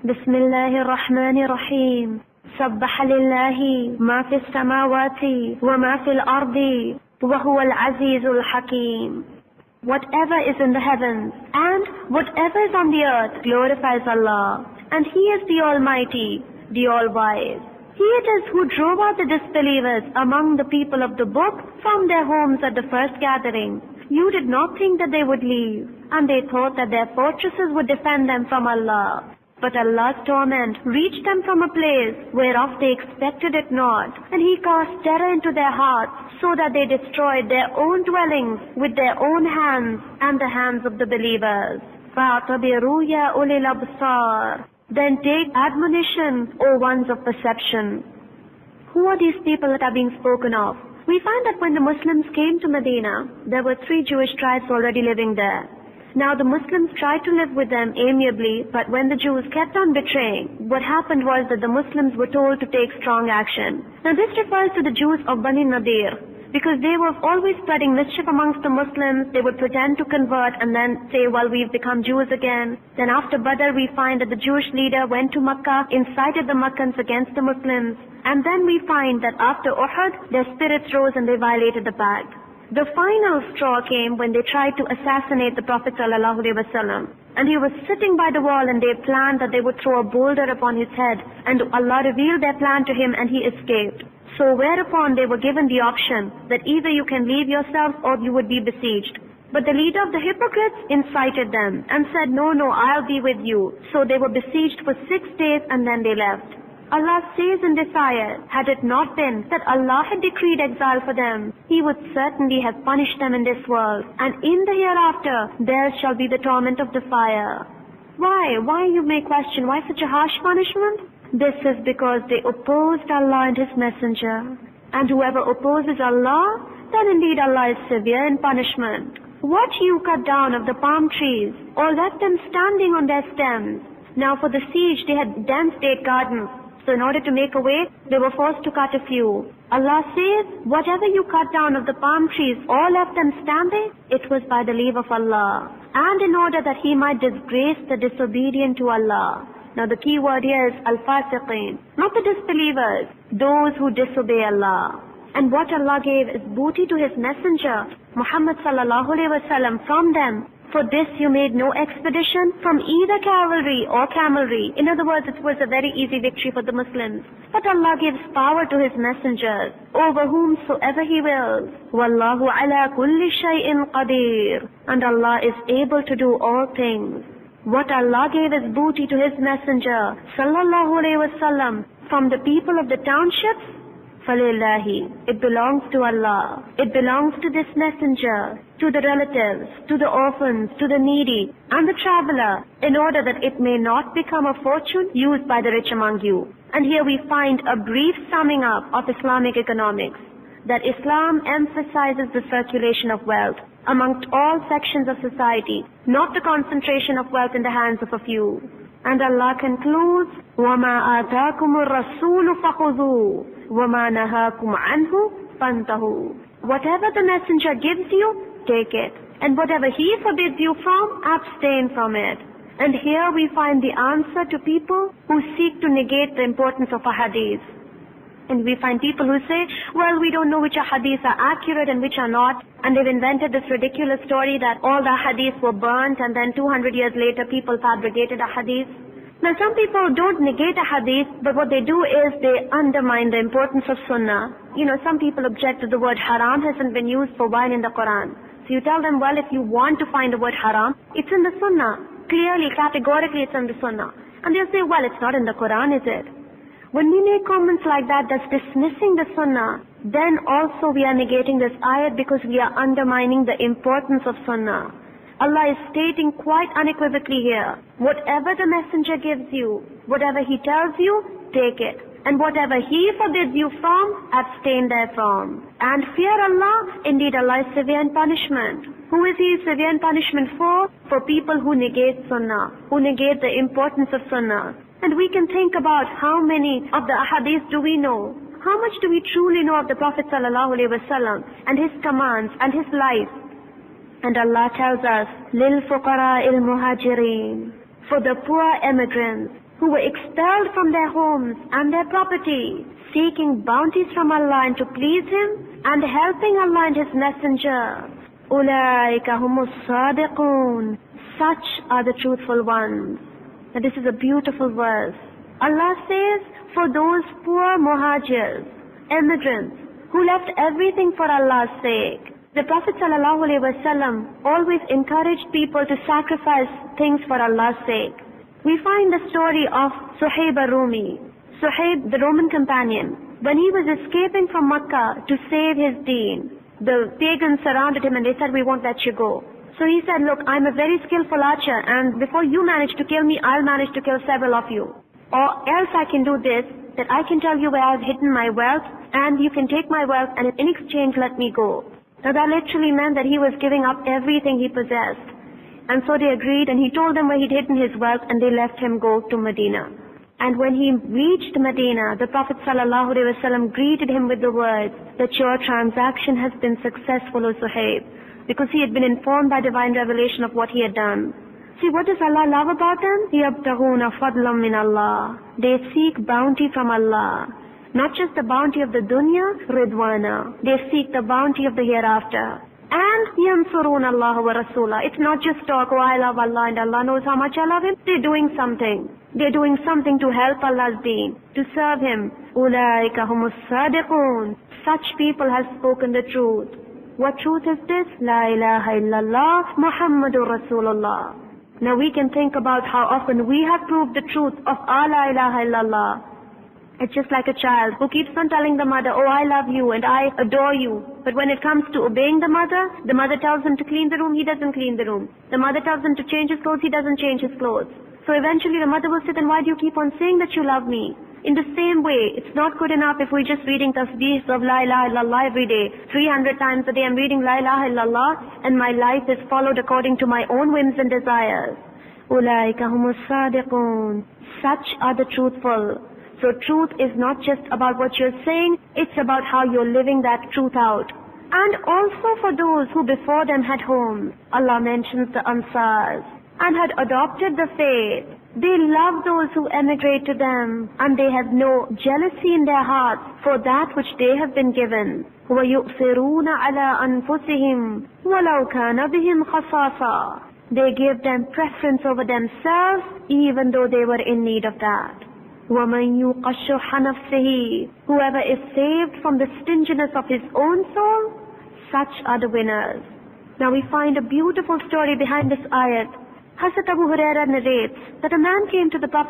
بسم الله الرحمن الرحيم سبح لله ما في السماوات وما في الأرض وهو العزيز الحكيم. Whatever is in the heavens and whatever is on the earth glorifies Allah, and He is the Almighty, the All-Wise. He it is who drove out the disbelievers among the people of the book from their homes at the first gathering. You did not think that they would leave, and they thought that their fortresses would defend them from Allah. But Allah's torment reached them from a place whereof they expected it not, and He cast terror into their hearts, so that they destroyed their own dwellings with their own hands and the hands of the believers. فَاعْتَبِرُوا يَا أُولِي الْأَبْصَارِ. Then take admonition, O ones of perception. Who are these people that are being spoken of? We find that when the Muslims came to Medina, there were 3 Jewish tribes already living there. Now the Muslims tried to live with them amiably, but when the Jews kept on betraying, what happened was that the Muslims were told to take strong action. Now this refers to the Jews of Bani Nadir, because they were always spreading mischief amongst the Muslims. They would pretend to convert and then say, well, we've become Jews again. Then after Badr, we find that the Jewish leader went to Makkah, incited the Makkans against the Muslims. And then we find that after Uhud, their spirits rose and they violated the pact. The final straw came when they tried to assassinate the Prophet ﷺ. And he was sitting by the wall, and they planned that they would throw a boulder upon his head. And Allah revealed their plan to him, and he escaped. So whereupon they were given the option that either you can leave yourselves or you would be besieged. But the leader of the hypocrites incited them and said, no, I'll be with you. So they were besieged for 6 days and then they left. Allah says in this ayah, had it not been that Allah had decreed exile for them, He would certainly have punished them in this world, and in the hereafter there shall be the torment of the fire. Why, you may question, why such a harsh punishment? This is because they opposed Allah and His Messenger. And whoever opposes Allah, then indeed Allah is severe in punishment. What you cut down of the palm trees, or left them standing on their stems? Now for the siege they had dense date gardens. So in order to make a way, they were forced to cut a few. Allah says, whatever you cut down of the palm trees or left them standing, it was by the leave of Allah. And in order that He might disgrace the disobedient to Allah. Now the key word here is al-fasiqeen, not the disbelievers, those who disobey Allah. And what Allah gave is booty to His messenger, Muhammad sallallahu alaihi wasallam, from them. For this you made no expedition from either cavalry or camelry. In other words, it was a very easy victory for the Muslims. But Allah gives power to His messengers, over whomsoever He wills. Wallahu ala kulli shay'in qadir. And Allah is able to do all things. What Allah gave as booty to His messenger, sallallahu alayhi wasallam, from the people of the townships, falillahi, it belongs to Allah. It belongs to this messenger, to the relatives, to the orphans, to the needy, and the traveler, in order that it may not become a fortune used by the rich among you. And here we find a brief summing up of Islamic economics, that Islam emphasizes the circulation of wealth amongst all sections of society, not the concentration of wealth in the hands of a few. And Allah concludes, وَمَا آتَاكُمُ الرَّسُولُ فَخُذُوهُ وَمَا نَهَاكُمْ عَنْهُ فَانْتَهُوا. Whatever the messenger gives you, take it. And whatever he forbids you from, abstain from it. And here we find the answer to people who seek to negate the importance of a hadith. And we find people who say, well, we don't know which hadiths are accurate and which are not. And they've invented this ridiculous story that all the hadiths were burnt and then 200 years later people fabricated a hadith. Now some people don't negate a hadith, but what they do is they undermine the importance of sunnah. Some people object to the word haram hasn't been used for wine in the Quran. So you tell them, well, if you want to find the word haram, it's in the sunnah. Clearly, categorically it's in the sunnah. And they'll say, well, it's not in the Quran, is it? When we make comments like that, that's dismissing the sunnah. Then also we are negating this ayat because we are undermining the importance of sunnah. Allah is stating quite unequivocally here, whatever the messenger gives you, whatever he tells you, take it. And whatever he forbids you from, abstain therefrom. And fear Allah, indeed Allah is severe in punishment. Who is He severe in punishment for? For people who negate sunnah, who negate the importance of sunnah. And we can think about how many of the ahadith do we know? How much do we truly know of the Prophet ﷺ and his commands and his life? And Allah tells us, لِلْفُقَرَاءِ الْمُهَاجِرِينَ, for the poor emigrants, who were expelled from their homes and their property, seeking bounties from Allah and to please Him, and helping Allah and His Messenger. أُولَٰئِكَ هُمُ الصَّادِقُونَ. Such are the truthful ones. Now this is a beautiful verse. Allah says, for those poor muhajirs, immigrants, who left everything for Allah's sake, the Prophet ﷺ always encouraged people to sacrifice things for Allah's sake. We find the story of Suhaib al-Rumi, Suhaib, the Roman companion. When he was escaping from Makkah to save his deen, the pagans surrounded him and they said, we won't let you go. So he said, look, I'm a very skillful archer, and before you manage to kill me, I'll manage to kill several of you. Or else I can do this, that I can tell you where I've hidden my wealth, and you can take my wealth, and in exchange let me go. Now that literally meant that he was giving up everything he possessed. And so they agreed, and he told them where he'd hidden his wealth, and they let him go to Medina. And when he reached Medina, the Prophet ﷺ greeted him with the words that your transaction has been successful, O Suhaib, because he had been informed by divine revelation of what he had done. See, what does Allah love about them? يَبْتَغُونَ فَضْلًا مِنَ اللَّهِ. They seek bounty from Allah. Not just the bounty of the dunya, ridwana. They seek the bounty of the hereafter. And يَنْصُرُونَ اللَّهَ وَرَسُولَهُ. It's not just talk, oh I love Allah and Allah knows how much I love Him. They're doing something. They're doing something to help Allah's deen, to serve Him. أُولَٰئِكَ هُمُ الصَّادِقُونَ. Such people have spoken the truth. What truth is this? La ilaha illallah Muhammadur Rasulullah. Now we can think about how often we have proved the truth of our La ilaha illallah. It's just like a child who keeps on telling the mother, oh I love you and I adore you. But when it comes to obeying the mother tells him to clean the room, he doesn't clean the room. The mother tells him to change his clothes, he doesn't change his clothes. So eventually the mother will say, then why do you keep on saying that you love me? In the same way, it's not good enough if we're just reading tasbeehs of La ilaha illallah every day. 300 times a day I'm reading La ilaha illallah and my life is followed according to my own whims and desires. أُولَٰئِكَ هُمُ الصَّادِقُونَ. Such are the truthful. So truth is not just about what you're saying, it's about how you're living that truth out. And also for those who before them had homes, Allah mentions the Ansars, and had adopted the faith. They love those who emigrate to them, and they have no jealousy in their hearts for that which they have been given. وَيُؤْثِرُونَ عَلَىٰ أَنفُسِهِمْ وَلَوْ كَانَ بِهِمْ خَصَاصًا. They give them preference over themselves, even though they were in need of that. وَمَنْ يُوقَ شُحَّ نَفْسِهِ. Whoever is saved from the stinginess of his own soul, such are the winners. Now we find a beautiful story behind this ayat. Hazrat Abu Huraira narrates that a man came to the Prophet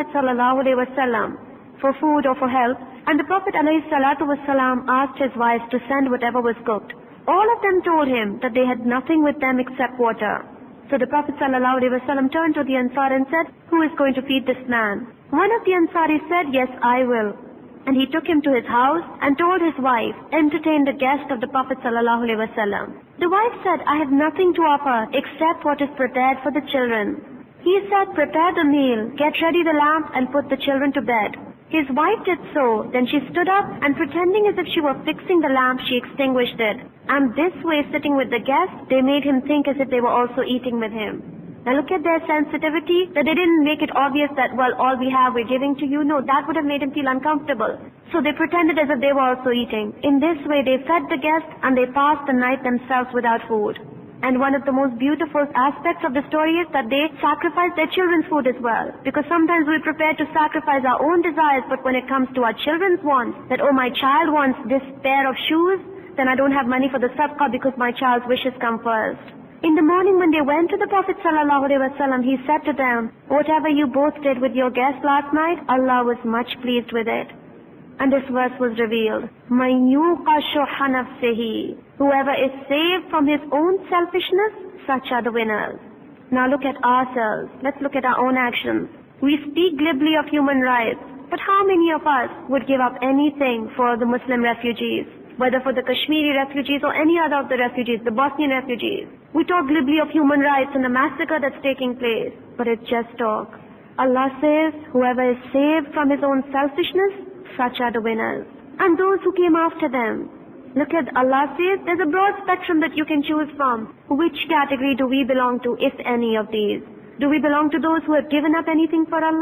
ﷺ for food or for help, and the Prophet ﷺ asked his wives to send whatever was cooked. All of them told him that they had nothing with them except water. So the Prophet ﷺ turned to the Ansar and said, who is going to feed this man? One of the Ansaris said, yes, I will. And he took him to his house and told his wife, entertain the guest of the Prophet ﷺ. The wife said, I have nothing to offer except what is prepared for the children. He said, prepare the meal, get ready the lamp and put the children to bed. His wife did so. Then she stood up and pretending as if she were fixing the lamp, she extinguished it. And this way, sitting with the guest, they made him think as if they were also eating with him. Now look at their sensitivity, that they didn't make it obvious that, well, all we have we're giving to you. No, that would have made him feel uncomfortable. So they pretended as if they were also eating. In this way, they fed the guest and they passed the night themselves without food. And one of the most beautiful aspects of the story is that they sacrificed their children's food as well. Because sometimes we're prepared to sacrifice our own desires, but when it comes to our children's wants, that, oh, my child wants this pair of shoes, then I don't have money for the sadaqah because my child's wishes come first. In the morning when they went to the Prophet ﷺ, he said to them, whatever you both did with your guest last night, Allah was much pleased with it. And this verse was revealed. مَنْ يُوقَ شُحَّ نَفْسِهِ. Whoever is saved from his own selfishness, such are the winners. Now look at ourselves. Let's look at our own actions. We speak glibly of human rights, but how many of us would give up anything for the Muslim refugees? Whether for the Kashmiri refugees or any other of the refugees, the Bosnian refugees. We talk glibly of human rights and the massacre that's taking place, but it's just talk. Allah says, whoever is saved from his own selfishness, such are the winners. And those who came after them. Look at Allah says, there's a broad spectrum that you can choose from. Which category do we belong to, if any of these? Do we belong to those who have given up anything for Allah?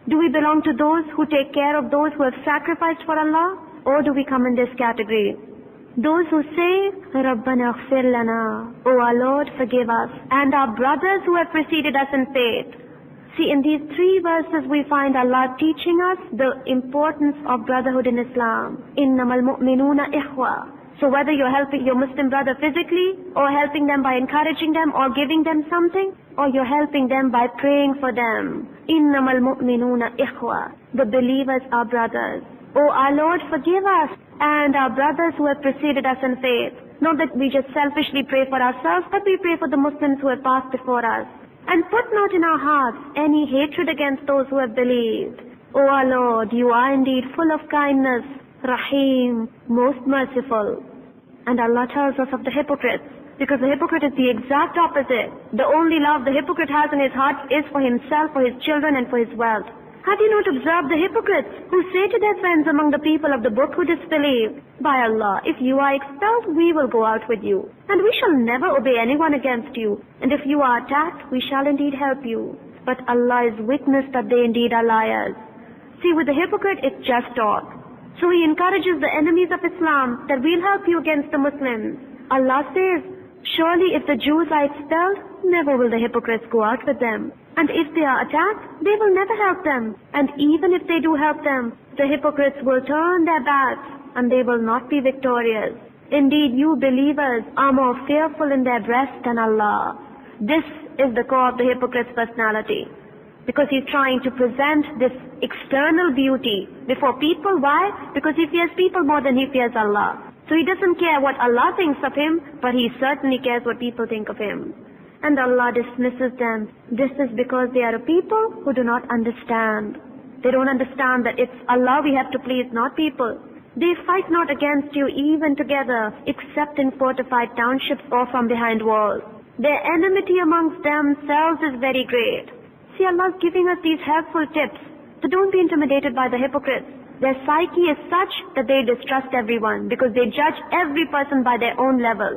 Do we belong to those who take care of those who have sacrificed for Allah? Or do we come in this category? Those who say, Rabbana ighfir lana, O our Lord, forgive us, and our brothers who have preceded us in faith. See, in these three verses we find Allah teaching us the importance of brotherhood in Islam. Innamal mu'minuna ikhwa. So whether you're helping your Muslim brother physically, or helping them by encouraging them, or giving them something, or you're helping them by praying for them. Innamal mu'minuna ikhwa. The believers are brothers. O our Lord, forgive us and our brothers who have preceded us in faith. Not that we just selfishly pray for ourselves, but we pray for the Muslims who have passed before us. And put not in our hearts any hatred against those who have believed. O our Lord, you are indeed full of kindness, Rahim, most merciful. And Allah tells us of the hypocrites, because the hypocrite is the exact opposite. The only love the hypocrite has in his heart is for himself, for his children, and for his wealth. Have you not observed the hypocrites who say to their friends among the people of the book who disbelieve, By Allah, if you are expelled, we will go out with you, and we shall never obey anyone against you, and if you are attacked, we shall indeed help you. But Allah is witness that they indeed are liars. See, with the hypocrite, it's just talk. So he encourages the enemies of Islam that we'll help you against the Muslims. Allah says, surely if the Jews are expelled, never will the hypocrites go out with them. And if they are attacked, they will never help them. And even if they do help them, the hypocrites will turn their backs and they will not be victorious. Indeed, you believers are more fearful in their breast than Allah. This is the core of the hypocrite's personality. Because he's trying to present this external beauty before people. Why? Because he fears people more than he fears Allah. So he doesn't care what Allah thinks of him, but he certainly cares what people think of him. And Allah dismisses them. This is because they are a people who do not understand. They don't understand that it's Allah we have to please, not people. They fight not against you even together, except in fortified townships or from behind walls. Their enmity amongst themselves is very great. See, Allah is giving us these helpful tips. So don't be intimidated by the hypocrites. Their psyche is such that they distrust everyone because they judge every person by their own level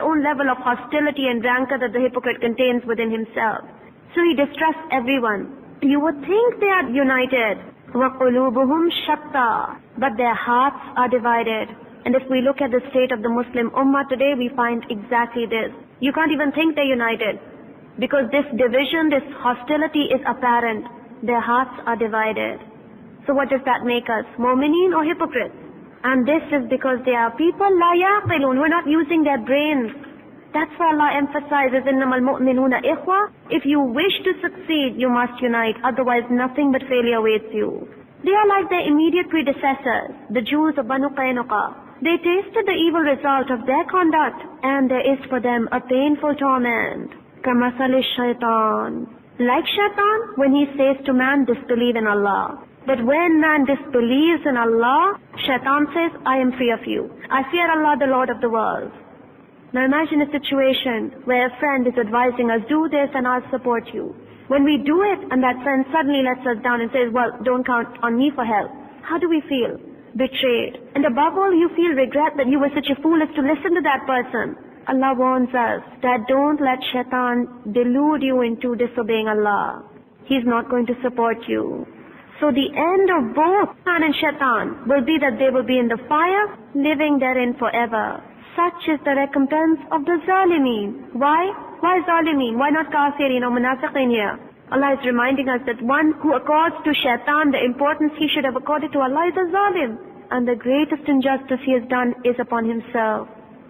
of hostility and rancor that the hypocrite contains within himself. So he distrusts everyone. You would think they are united. وَقُلُوبُهُمْ شَتَّى. But their hearts are divided. And if we look at the state of the Muslim Ummah today, we find exactly this. You can't even think they're united. Because this division, this hostility is apparent. Their hearts are divided. So what does that make us? Mu'mineen or hypocrites? And this is because they are people la yaqilun, who are not using their brains. That's why Allah emphasizes innamal mu'minuna ikhwa. If you wish to succeed, you must unite. Otherwise nothing but failure awaits you. They are like their immediate predecessors, the Jews of Banu Qaynuqa. They tasted the evil result of their conduct, and there is for them a painful torment. Kamasali shaitan. Like shaitan, when he says to man, disbelieve in Allah. But when man disbelieves in Allah, shaitan says, I am free of you. I fear Allah, the Lord of the world. Now imagine a situation where a friend is advising us, do this and I'll support you. When we do it and that friend suddenly lets us down and says, well, don't count on me for help. How do we feel? Betrayed. And above all, you feel regret that you were such a fool as to listen to that person. Allah warns us that don't let shaitan delude you into disobeying Allah. He's not going to support you. So the end of both man and shaitan will be that they will be in the fire, living therein forever. Such is the recompense of the zalimeen. Why? Why zalimeen? Why not kafirin or munafiqin here? Allah is reminding us that one who accords to shaitan the importance he should have accorded to Allah is a zalim. And the greatest injustice he has done is upon himself.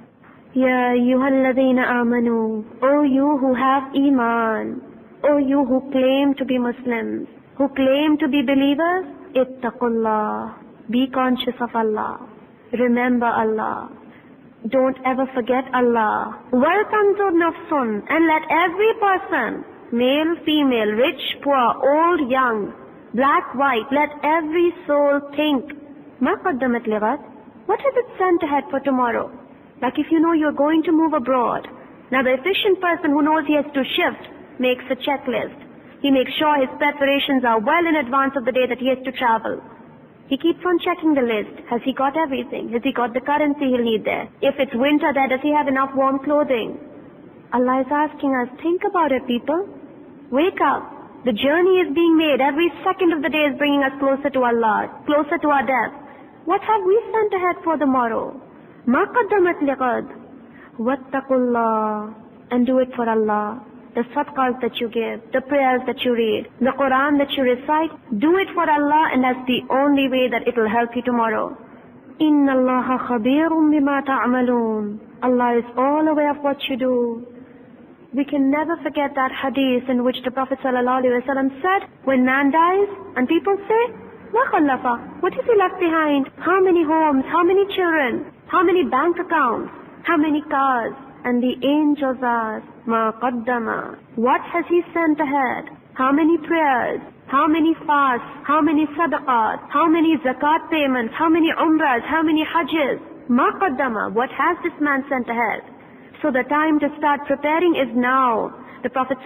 Ya ayyuhalladhina amanu. O you who have iman. O you who claim to be Muslims. Who claim to be believers, ittaqullah. Be conscious of Allah. Remember Allah. Don't ever forget Allah. Waltanzur nafsun, and let every person, male, female, rich, poor, old, young, black, white, let every soul think, ma qaddamat lighat? What has it sent ahead for tomorrow? Like if you know you're going to move abroad. Now the efficient person who knows he has to shift makes a checklist. He makes sure his preparations are well in advance of the day that he has to travel. He keeps on checking the list. Has he got everything? Has he got the currency he'll need there? If it's winter there, does he have enough warm clothing? Allah is asking us, think about it, people. Wake up. The journey is being made. Every second of the day is bringing us closer to Allah, closer to our death. What have we sent ahead for the morrow? مَا قَدَّمَتْ لِغَدْ وَاتَّقُوا اللَّهَ. And do it for Allah. The sadaqahs that you give, the prayers that you read, the Quran that you recite, do it for Allah, and that's the only way that it will help you tomorrow. إِنَّ اللَّهَ خَبِيرٌ بِمَا تَعْمَلُونَ. Allah is all aware of what you do. We can never forget that hadith in which the Prophet ﷺ said, when man dies and people say, مَا خَلَّفَ, what has he left behind? How many homes, how many children, how many bank accounts, how many cars? And the angels ask, مَا قَدَّمَ, what has he sent ahead? How many prayers? How many fasts? How many sadaqat? How many zakat payments? How many umrahs? How many hajjs? مَا قَدَّمَ, what has this man sent ahead? So the time to start preparing is now. The Prophet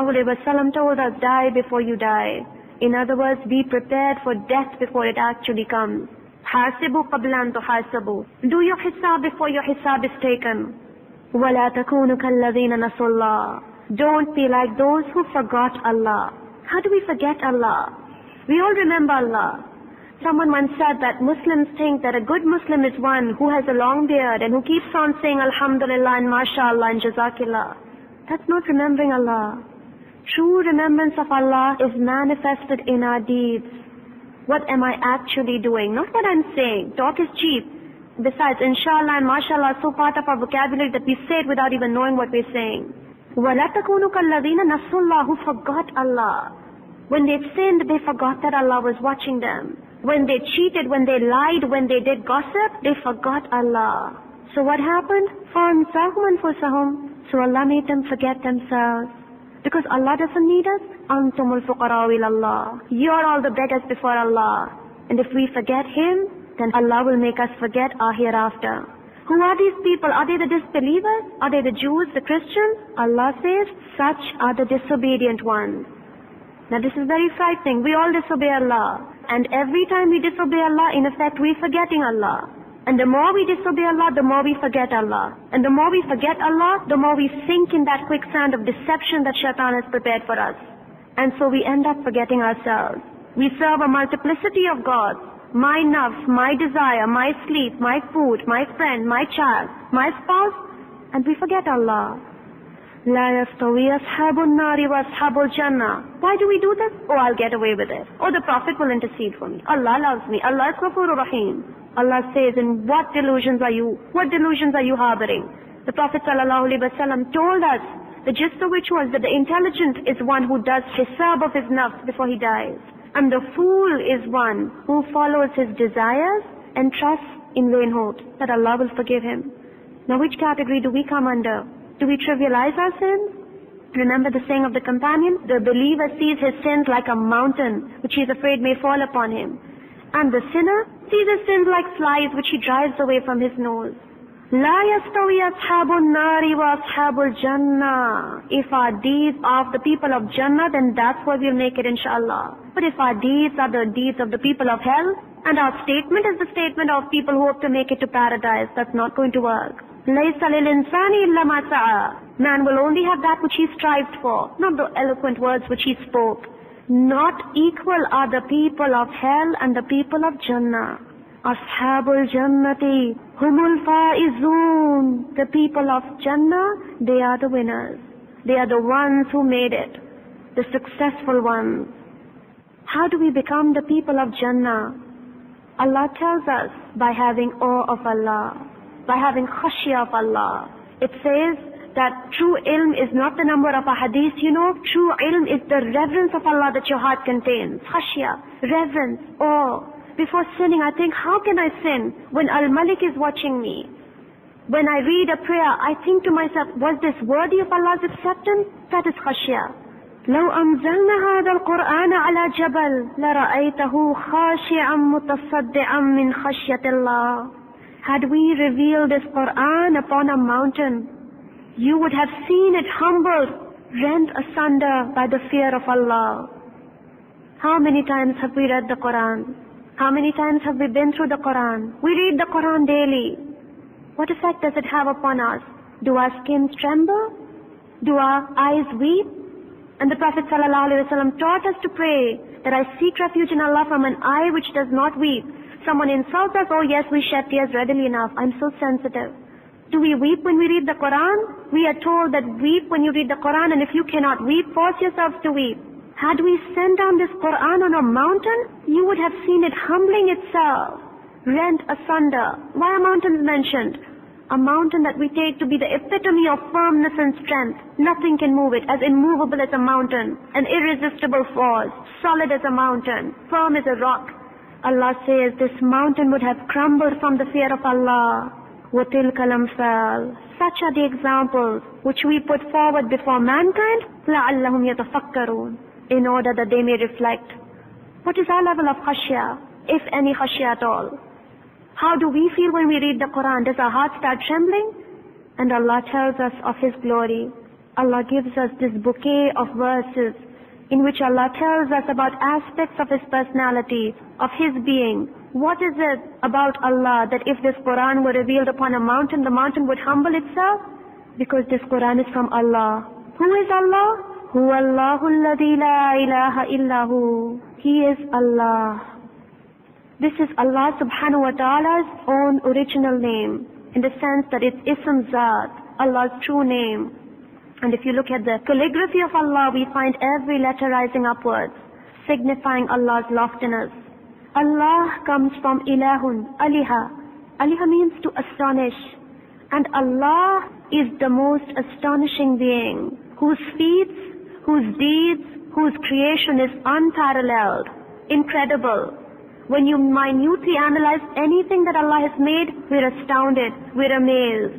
ﷺ told us, die before you die. In other words, be prepared for death before it actually comes. حَاسِبُوا قَبْلَ أَن تُحَاسَبُوا. Do your hisab before your hisab is taken. وَلَا تَكُونُوا كَالَّذِينَ نَسُوا اللَّهَ. Don't be like those who forgot Allah. How do we forget Allah? We all remember Allah. Someone once said that Muslims think that a good Muslim is one who has a long beard and who keeps on saying Alhamdulillah and MashaAllah and Jazakillah. That's not remembering Allah. True remembrance of Allah is manifested in our deeds. What am I actually doing? Not what I'm saying. Talk is cheap. Besides, inshallah and mashallah are so part of our vocabulary that we say it without even knowing what we're saying. وَلَا تَكُونُوا كَالَّذِينَ نَسُوا اللَّهَ, who forgot Allah. When they sinned, they forgot that Allah was watching them. When they cheated, when they lied, when they did gossip, they forgot Allah. So what happened? فَأَنْسَاهُمْ أَنفُسَهُمْ. So Allah made them forget themselves. Because Allah doesn't need us. أَنْتُمُ الْفُقَرَاءُ إِلَى اللَّهِ. You're all the beggars before Allah. And if we forget Him, then Allah will make us forget our hereafter. Who are these people? Are they the disbelievers? Are they the Jews, the Christians? Allah says, such are the disobedient ones. Now this is very frightening. We all disobey Allah. And every time we disobey Allah, in effect, we're forgetting Allah. And the more we disobey Allah, the more we forget Allah. And the more we forget Allah, the more we sink in that quicksand of deception that Shaitan has prepared for us. And so we end up forgetting ourselves. We serve a multiplicity of gods. My nafs, my desire, my sleep, my food, my friend, my child, my spouse, and we forget Allah. لا يستوي أصحاب النار وأصحاب الجنة. Why do we do this? Oh, I'll get away with it. Oh, the Prophet will intercede for me. Allah loves me. Allah is Ghafurur Rahim. Allah says, in what delusions are you? What delusions are you harboring? The Prophet ﷺ told us, the gist of which was that the intelligent is one who does hisab of his nafs before he dies. And the fool is one who follows his desires and trusts in vain hopes that Allah will forgive him. Now which category do we come under? Do we trivialize our sins? Remember the saying of the companion, the believer sees his sins like a mountain which he is afraid may fall upon him. And the sinner sees his sins like flies which he drives away from his nose. لا يستوي أصحاب النار وأصحاب الجنة. If our deeds are of the people of Jannah, then that's where we'll make it inshallah. But if our deeds are the deeds of the people of hell, and our statement is the statement of people who hope to make it to paradise, that's not going to work. لَيْسَ لِلْإِنسَانِ إِلَّا مَا سَعَى. Man will only have that which he strived for, not the eloquent words which he spoke. Not equal are the people of hell and the people of Jannah. Ashabul Jannati humul faizun. The people of Jannah, they are the winners. They are the ones who made it, the successful ones. How do we become the people of Jannah? Allah tells us by having awe of Allah, by having khashya of Allah. It says that true ilm is not the number of a hadith, True ilm is the reverence of Allah that your heart contains. Khashya, reverence, awe. Before sinning, I think, how can I sin when Al-Malik is watching me? When I read a prayer, I think to myself, was this worthy of Allah's acceptance? That is khashya. لو أنزلنا هذا القرآن على جبل لرأيته خاشعا متصدعا من خشية الله. Had we revealed this Quran upon a mountain, you would have seen it humbled, rent asunder by the fear of Allah. How many times have we read the Quran? How many times have we been through the Quran? We read the Quran daily. What effect does it have upon us? Do our skins tremble? Do our eyes weep? And the Prophet ﷺ taught us to pray that I seek refuge in Allah from an eye which does not weep. Someone insults us, oh yes, we shed tears readily enough. I'm so sensitive. Do we weep when we read the Quran? We are told that weep when you read the Quran, and if you cannot weep, force yourselves to weep. Had we sent down this Quran on a mountain, you would have seen it humbling itself, rent asunder. Why are mountains mentioned? A mountain that we take to be the epitome of firmness and strength. Nothing can move it, as immovable as a mountain, an irresistible force, solid as a mountain, firm as a rock. Allah says this mountain would have crumbled from the fear of Allah. وَتِلْكَ الْأَمْثَالُ. Such are the examples which we put forward before mankind, لَعَلَّهُمْ يَتَفَكَّرُونَ, in order that they may reflect. What is our level of khashya, if any khashya at all? How do we feel when we read the Quran? Does our heart start trembling? And Allah tells us of His glory. Allah gives us this bouquet of verses in which Allah tells us about aspects of His personality, of His being. What is it about Allah that if this Quran were revealed upon a mountain, the mountain would humble itself? Because this Quran is from Allah. Who is Allah? Huwa Allahu alladhi la ilaha illahu. He is Allah. This is Allah subhanahu wa ta'ala's own original name, in the sense that it's Ism Zat, Allah's true name. And if you look at the calligraphy of Allah, we find every letter rising upwards, signifying Allah's loftiness. Allah comes from Ilahun, Aliha. Aliha means to astonish. And Allah is the most astonishing being, whose feats, whose deeds, whose creation is unparalleled, incredible. When you minutely analyze anything that Allah has made, we're astounded, we're amazed.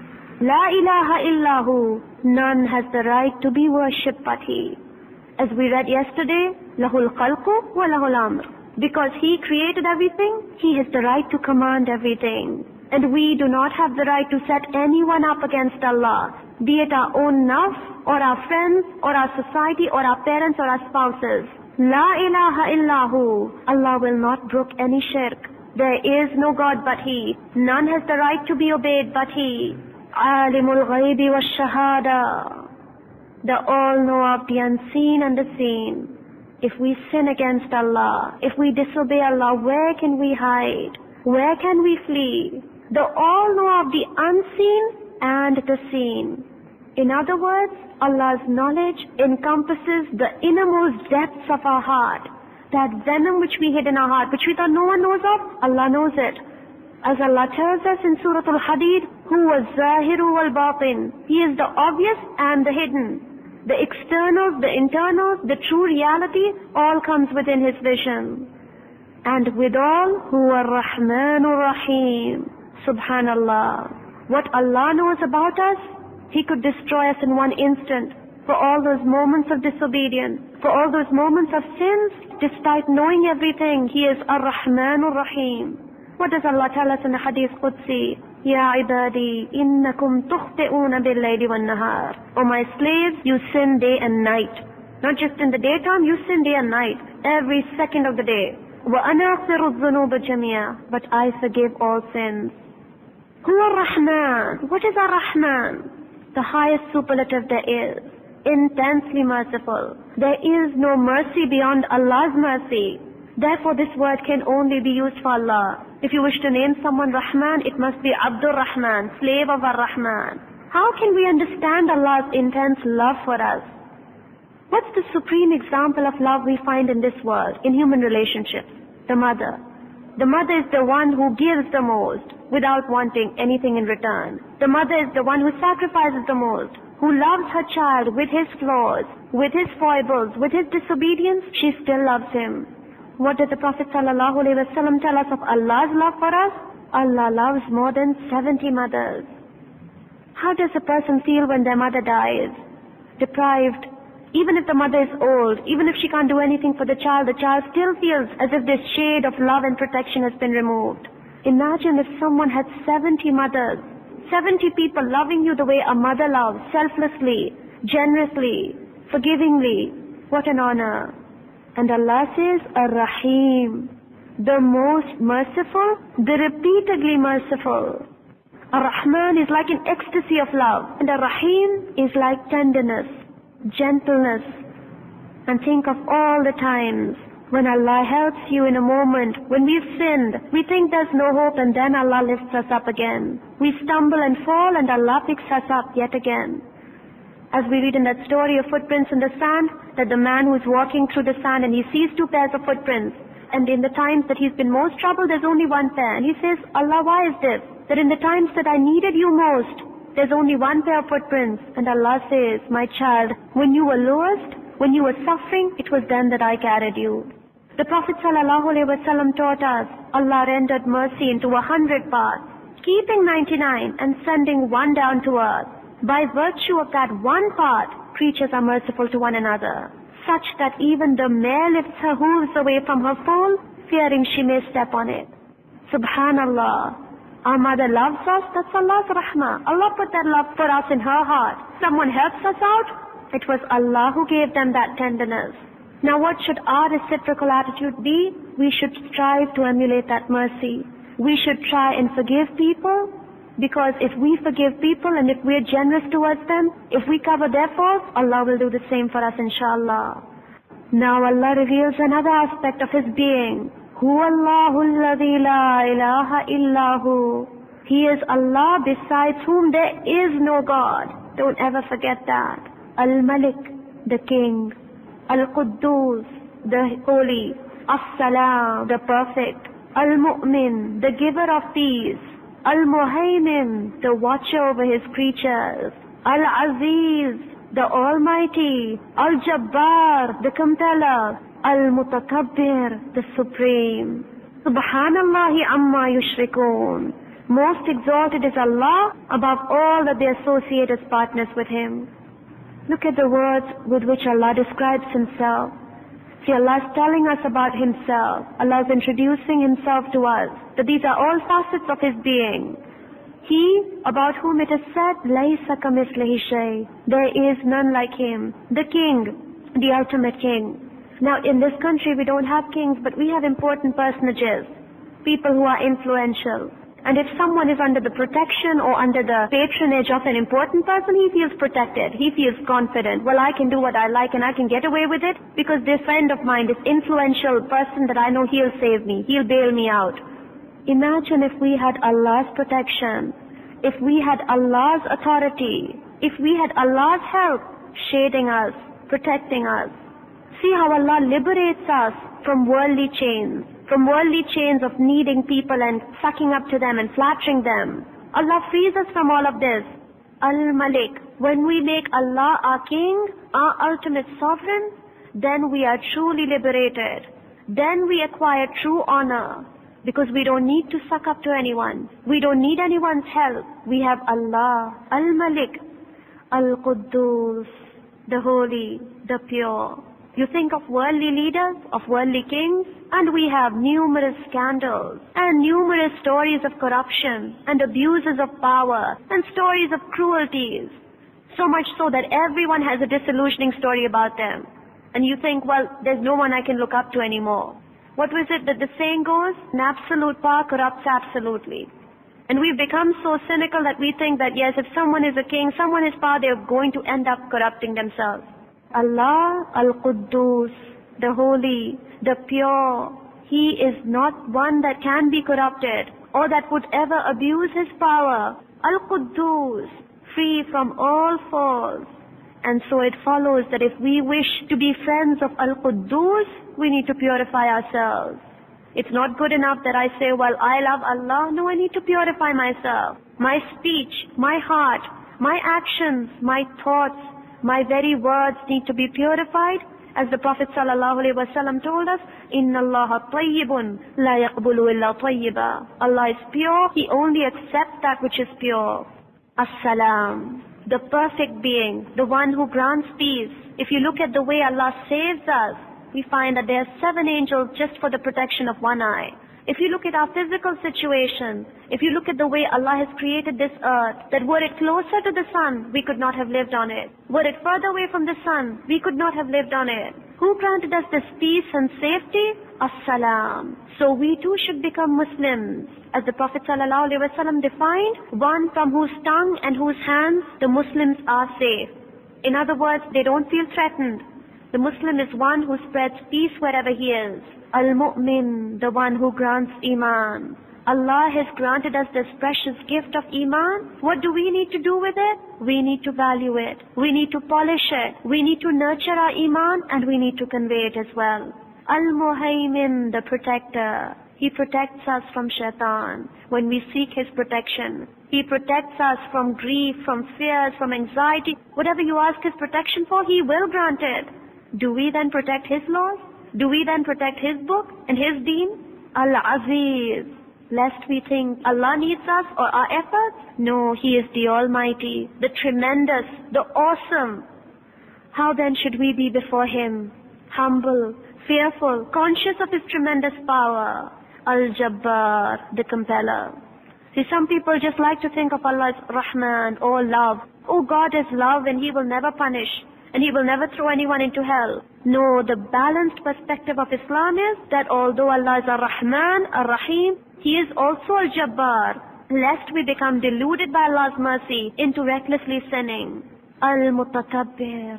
La ilaha illahu, none has the right to be worshipped but He. As we read yesterday, lahul khalqu wa lahul amr. Because He created everything, He has the right to command everything. And we do not have the right to set anyone up against Allah, be it our own nafs, or our friends, or our society, or our parents, or our spouses. La ilaha illahu. Allah will not brook any shirk. There is no God but He. None has the right to be obeyed but He. Alimul ghaibi wa shahada. The all-knower of the unseen and the seen. If we sin against Allah, if we disobey Allah, where can we hide? Where can we flee? The all-knower of the unseen and the seen. In other words, Allah's knowledge encompasses the innermost depths of our heart. That venom which we hid in our heart, which we thought no one knows of, Allah knows it. As Allah tells us in Surah Al-Hadid, Huwa al-Zahiru wal-Batin. He is the obvious and the hidden. The externals, the internals, the true reality, all comes within His vision. And withal, Huwa ar-Rahmanur Rahim. Subhanallah. What Allah knows about us, He could destroy us in one instant. For all those moments of disobedience, for all those moments of sins, despite knowing everything, He is Ar-Rahmanur Rahim. What does Allah tell us in the Hadith Qudsi? Ya ibadi, innakum tukhti'una bil-layli wan-nahar. O my slaves, you sin day and night. Not just in the daytime, you sin day and night. Every second of the day. Wa ana aghfiru dhunuba jami'a. But I forgive all sins. Huwa Ar-Rahman. What is Ar-Rahman? The highest superlative there is. Intensely merciful. There is no mercy beyond Allah's mercy. Therefore this word can only be used for Allah. If you wish to name someone Rahman, it must be Abdur Rahman, slave of Ar-Rahman. How can we understand Allah's intense love for us? What's the supreme example of love we find in this world, in human relationships? The mother. The mother is the one who gives the most, without wanting anything in return. The mother is the one who sacrifices the most, who loves her child with his flaws, with his foibles, with his disobedience. She still loves him. What did the Prophet ﷺ tell us of Allah's love for us? Allah loves more than 70 mothers. How does a person feel when their mother dies? Deprived. Even if the mother is old, even if she can't do anything for the child still feels as if this shade of love and protection has been removed. Imagine if someone had 70 mothers, 70 people loving you the way a mother loves, selflessly, generously, forgivingly. What an honor. And Allah says, Ar-Rahim, the most merciful, the repeatedly merciful. Ar-Rahman is like an ecstasy of love, and Ar-Rahim is like tenderness, gentleness, and think of all the times when Allah helps you in a moment, when we've sinned, we think there's no hope, and then Allah lifts us up again. We stumble and fall, and Allah picks us up yet again. As we read in that story of footprints in the sand, that the man who's walking through the sand and he sees 2 pairs of footprints, and in the times that he's been most troubled, there's only 1 pair. And he says, Allah, why is this? That in the times that I needed you most, there's only 1 pair of footprints. And Allah says, my child, when you were lowest, when you were suffering, it was then that I carried you. The Prophet ﷺ taught us, Allah rendered mercy into 100 parts, keeping 99 and sending 1 down to earth. By virtue of that 1 part, creatures are merciful to one another, such that even the mare lifts her hooves away from her foal, fearing she may step on it. Subhanallah. Our mother loves us, that's Allah's rahmah. Allah put that love for us in her heart. Someone helps us out, it was Allah who gave them that tenderness. Now what should our reciprocal attitude be? We should strive to emulate that mercy. We should try and forgive people, because if we forgive people and if we are generous towards them, if we cover their faults, Allah will do the same for us, inshallah. Now Allah reveals another aspect of His being. Huwallahu alladhi la ilaha illahu. He is Allah besides whom there is no God. Don't ever forget that. Al-Malik, the King. Al-Quddus, the Holy. As-Salam, the Perfect. Al-Mu'min, the Giver of Peace. Al-Muhaymin, the Watcher over His creatures. Al-Aziz, the Almighty. Al-Jabbar, the Compeller. Al-Mutakabbir, the Supreme. Subhanallahi amma yushrikoon. Most exalted is Allah above all that they associate as partners with Him. Look at the words with which Allah describes Himself. See, Allah is telling us about Himself. Allah is introducing Himself to us. That these are all facets of His being. He, about whom it is said, لَيْسَ كَمِثْلِهِ شَيْءٍ. There is none like Him. The King, the ultimate King. Now in this country we don't have kings, but we have important personages. People who are influential. And if someone is under the protection or under the patronage of an important person, he feels protected. He feels confident. Well, I can do what I like and I can get away with it because this friend of mine, this influential person that I know, he'll save me. He'll bail me out. Imagine if we had Allah's protection, if we had Allah's authority, if we had Allah's help shading us, protecting us. See how Allah liberates us from worldly chains of needing people and sucking up to them and flattering them. Allah frees us from all of this. Al-Malik, when we make Allah our King, our ultimate sovereign, then we are truly liberated. Then we acquire true honor, because we don't need to suck up to anyone. We don't need anyone's help. We have Allah, Al-Malik, Al-Quddus, the Holy, the Pure. You think of worldly leaders, of worldly kings, and we have numerous scandals and numerous stories of corruption and abuses of power and stories of cruelties. So much so that everyone has a disillusioning story about them. And you think, well, there's no one I can look up to anymore. What was it that the saying goes? An absolute power corrupts absolutely. And we've become so cynical that we think that yes, if someone is a king, someone is power, they're going to end up corrupting themselves. Allah Al-Quddus, the Holy, the Pure, He is not one that can be corrupted or that would ever abuse His power. Al-Quddus, free from all faults. And so it follows that if we wish to be friends of Al-Quddus, we need to purify ourselves. It's not good enough that I say, well, I love Allah. No, I need to purify myself. My speech, my heart, my actions, my thoughts, my very words need to be purified. As the Prophet ﷺ told us, Inna Allah tayyibun la yaqbulu illa tayyiba. Allah is pure, He only accepts that which is pure. As-Salam, the perfect being, the one who grants peace. If you look at the way Allah saves us, we find that there are 7 angels just for the protection of one eye. If you look at our physical situation, if you look at the way Allah has created this earth, that were it closer to the sun, we could not have lived on it. Were it further away from the sun, we could not have lived on it. Who granted us this peace and safety? As-Salam. So we too should become Muslims. As the Prophet ﷺ defined, one from whose tongue and whose hands the Muslims are safe. In other words, they don't feel threatened. The Muslim is one who spreads peace wherever he is. Al-Mu'min, the one who grants Iman. Allah has granted us this precious gift of Iman. What do we need to do with it? We need to value it. We need to polish it. We need to nurture our Iman, and we need to convey it as well. Al-Muhaymin, the protector. He protects us from shaitan when we seek his protection. He protects us from grief, from fears, from anxiety. Whatever you ask his protection for, he will grant it. Do we then protect his laws? Do we then protect his book and his deen? Al-Aziz. Lest we think Allah needs us or our efforts. No, He is the Almighty, the Tremendous, the Awesome. How then should we be before Him? Humble, fearful, conscious of His tremendous power. Al-Jabbar, the Compeller. See, some people just like to think of Allah as Rahman, or love. Oh, God is love and He will never punish, and He will never throw anyone into hell. No, the balanced perspective of Islam is that although Allah is Ar-Rahman, Ar-Rahim, He is also Al-Jabbar, lest we become deluded by Allah's mercy into recklessly sinning. Al-Mutakabbir,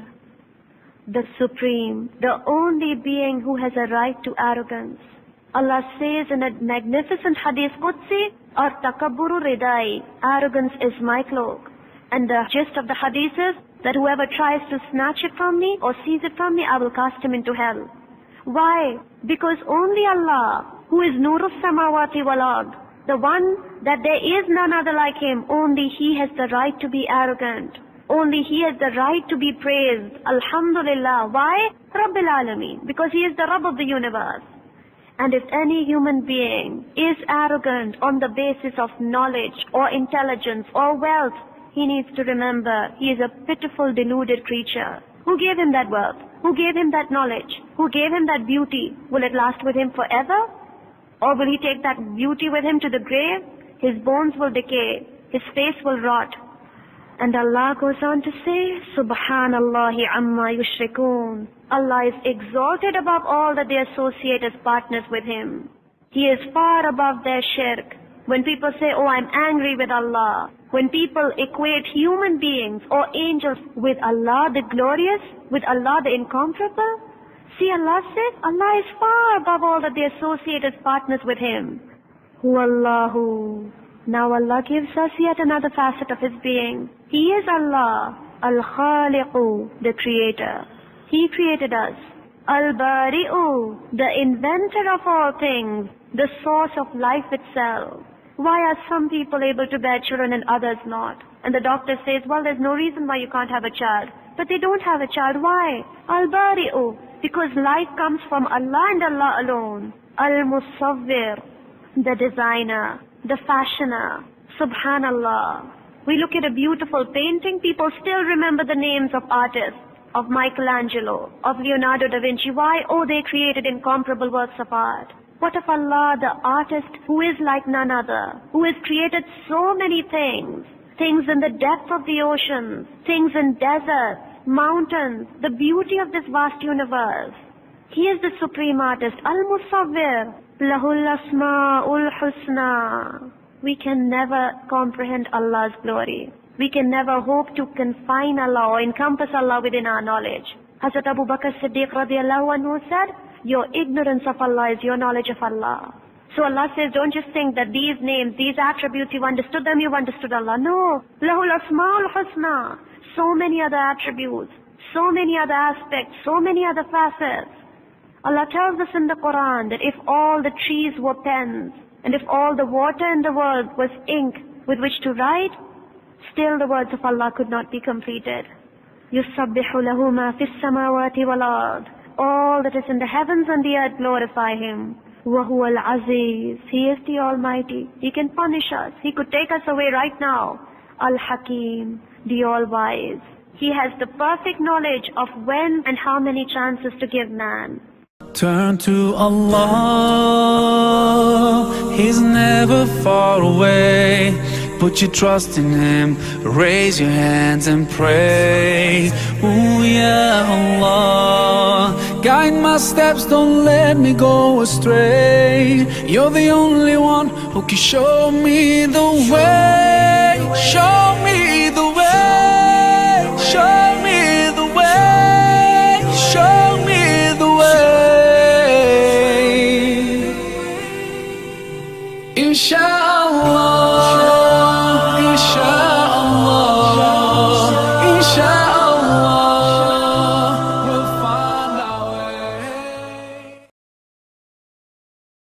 the Supreme, the only being who has a right to arrogance. Allah says in a magnificent Hadith Qudsi, Ar-Takabburu Ridai, arrogance is my cloak. And the gist of the Hadith is that whoever tries to snatch it from me or seize it from me, I will cast him into hell. Why? Because only Allah, who is Nurus Samawati wal Ard, the one that there is none other like Him, only He has the right to be arrogant. Only He has the right to be praised. Alhamdulillah. Why? Rabbil Alameen. Because He is the Rabb of the universe. And if any human being is arrogant on the basis of knowledge or intelligence or wealth, he needs to remember he is a pitiful, deluded creature. Who gave him that wealth? Who gave him that knowledge? Who gave him that beauty? Will it last with him forever? Or will he take that beauty with him to the grave? His bones will decay. His face will rot. And Allah goes on to say, Subhanallahi amma yushrikoon. Allah is exalted above all that they associate as partners with Him. He is far above their shirk. When people say, oh, I'm angry with Allah. When people equate human beings or angels with Allah the glorious, with Allah the incomparable, see, Allah says, Allah is far above all that they associate as partners with Him. Huwallahu. Now Allah gives us yet another facet of His being. He is Allah, Al-Khaliqu, the Creator. He created us. Al-Bari'u, the inventor of all things, the source of life itself. Why are some people able to bear children and others not? And the doctor says, well, there's no reason why you can't have a child. But they don't have a child. Why? Al-Bari'u, because life comes from Allah and Allah alone. Al-Musawwir, the designer, the fashioner. Subhanallah. We look at a beautiful painting, people still remember the names of artists, of Michelangelo, of Leonardo da Vinci. Why? Oh, they created incomparable works of art. What of Allah, the artist who is like none other, who has created so many things, things in the depth of the oceans, things in deserts, mountains, the beauty of this vast universe. He is the supreme artist, Al-Musawwir, Lahul Asma'ul Husna. We can never comprehend Allah's glory. We can never hope to confine Allah or encompass Allah within our knowledge. Hazrat Abu Bakr Siddiq radiallahu anhu said, your ignorance of Allah is your knowledge of Allah. So Allah says, don't just think that these names, these attributes, you've understood them, you've understood Allah. No. Lahul Asma'ul Husna. So many other attributes, so many other aspects, so many other facets. Allah tells us in the Quran that if all the trees were pens, and if all the water in the world was ink with which to write, still the words of Allah could not be completed. يُسَبِّحُ لَهُ مَا فِي السَّمَاوَاتِ وَالْأَرْضِ. All that is in the heavens and the earth glorify Him. وَهُوَ الْعَزِيزُ. He is the Almighty. He can punish us. He could take us away right now. Al-Hakim, the All-Wise. He has the perfect knowledge of when and how many chances to give man. Turn to Allah, He's never far away. Put your trust in Him, raise your hands and pray. Ooh, ya Allah, guide my steps, don't let me go astray. You're the only one who can show me the way. Show